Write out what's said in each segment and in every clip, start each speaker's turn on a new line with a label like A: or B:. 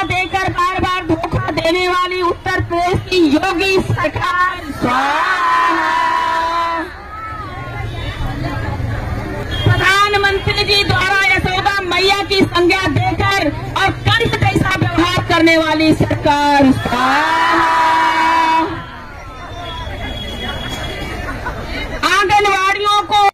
A: वादा देकर बार बार धोखा देने वाली उत्तर प्रदेश की योगी सरकार प्रधानमंत्री जी द्वारा यशोदा मैया की संज्ञा देकर और कंस जैसा व्यवहार करने वाली सरकार आंगनवाड़ियों को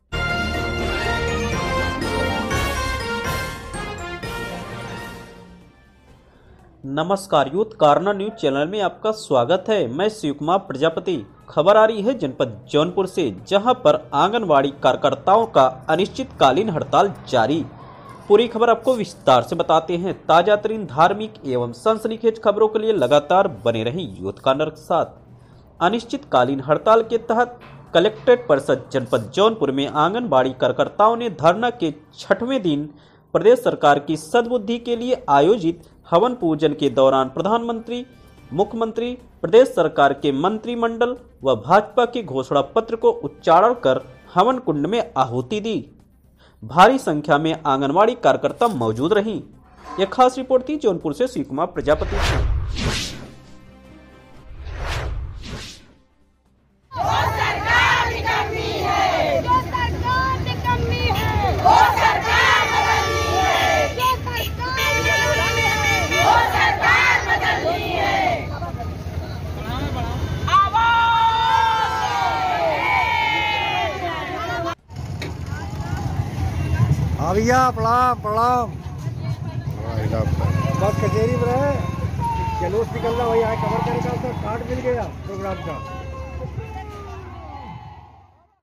B: नमस्कार, यूथ कॉर्नर न्यूज चैनल में आपका स्वागत है। मैं शिव कुमार प्रजापति। खबर आ रही है जनपद जौनपुर से, जहां पर आंगनवाड़ी कार्यकर्ताओं का अनिश्चितकालीन हड़ताल जारी। पूरी खबर आपको विस्तार से बताते हैं। ताजा तरीन धार्मिक एवं सनसनीखेज खबरों के लिए लगातार बने रहें यूथ कॉर्नर के साथ। अनिश्चितकालीन हड़ताल के तहत कलेक्ट्रेट परिषद जनपद जौनपुर में आंगनबाड़ी कार्यकर्ताओं ने धरना के 6वें दिन प्रदेश सरकार की सद्बुद्धि के लिए आयोजित हवन पूजन के दौरान प्रधानमंत्री, मुख्यमंत्री, प्रदेश सरकार के मंत्रिमंडल व भाजपा के घोषणा पत्र को उच्चारण कर हवन कुंड में आहुति दी। भारी संख्या में आंगनवाड़ी कार्यकर्ता मौजूद रहीं। यह खास रिपोर्ट थी जौनपुर से शिव कुमार प्रजापति।
C: भैया प्रणाम प्रणाम। बस कचेरी में रहे, जुलूस निकलना वही आए, कवर का निकालता कार्ड मिल गया प्रोग्राम का।